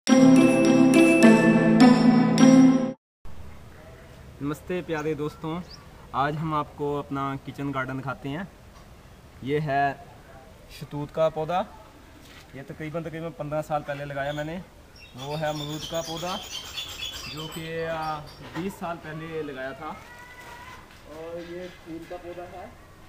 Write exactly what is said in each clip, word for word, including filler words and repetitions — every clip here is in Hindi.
नमस्ते प्यारे दोस्तों, आज हम आपको अपना किचन गार्डन दिखाते हैं। ये है शहतूत का पौधा। ये तकरीबन तकरीबन पंद्रह साल पहले लगाया मैंने। वो है अमरूद का पौधा जो कि बीस साल पहले लगाया था। और ये फूल का पौधा है।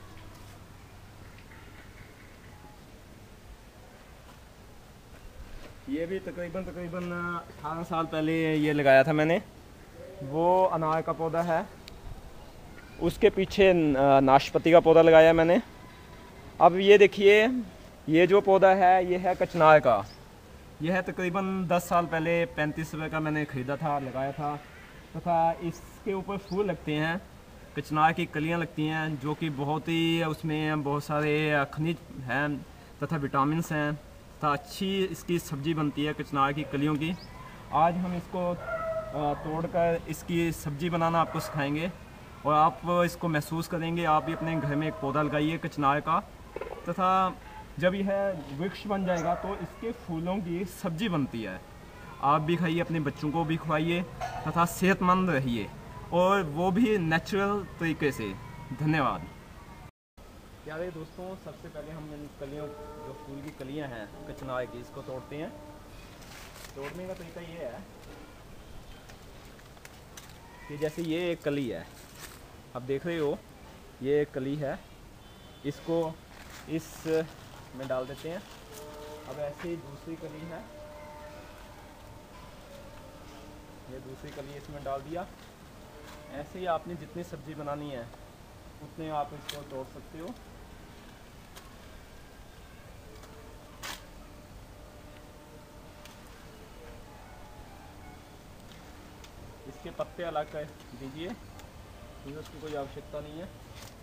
ये भी तकरीबन तकरीबन अठारह साल पहले ये लगाया था मैंने। वो अनार का पौधा है। उसके पीछे नाशपाती का पौधा लगाया मैंने। अब ये देखिए, ये जो पौधा है ये है कचनार का। यह है तकरीबन दस साल पहले पैंतीस रुपये का मैंने ख़रीदा था, लगाया था तथा इसके ऊपर फूल लगते हैं, कचनार की कलियां लगती हैं जो कि बहुत ही उसमें बहुत सारे खनिज हैं तथा विटामिन्स हैं तथा अच्छी इसकी सब्ज़ी बनती है कचनार की कलियों की। आज हम इसको तोड़कर इसकी सब्ज़ी बनाना आपको सिखाएंगे और आप इसको महसूस करेंगे। आप भी अपने घर में एक पौधा लगाइए कचनार का, तथा जब यह वृक्ष बन जाएगा तो इसके फूलों की सब्ज़ी बनती है। आप भी खाइए, अपने बच्चों को भी खवाइए तथा सेहतमंद रहिए, और वो भी नेचुरल तरीके से। धन्यवाद। प्यारे दोस्तों, सबसे पहले हम इन कलियों, जो फूल की कलियां हैं कचनार की, इसको तोड़ते हैं। तोड़ने का तरीका ये है कि जैसे ये एक कली है, आप देख रहे हो ये एक कली है, इसको इस में डाल देते हैं। अब ऐसे ही दूसरी कली है, ये दूसरी कली इसमें डाल दिया। ऐसे ही आपने जितनी सब्ज़ी बनानी है उतने आप इसको तोड़ सकते हो। इसके पत्ते अलग कर दीजिए, क्योंकि उसकी कोई आवश्यकता नहीं है।